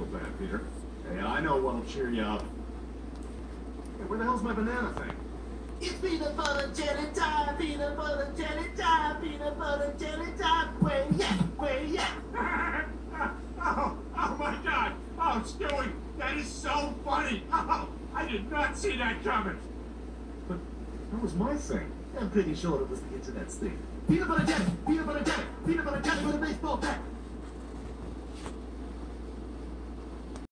bad, Peter. Hey, I know what'll cheer you up. Hey, where the hell's my banana thing? It's peanut butter jelly time, peanut butter jelly time, peanut butter jelly time. Where ya? Oh my God! Oh, Stewie, that is so funny! Oh, I did not see that coming! But that was my thing. I'm pretty sure it was the internet's thing. Peanut butter jelly with a baseball bat.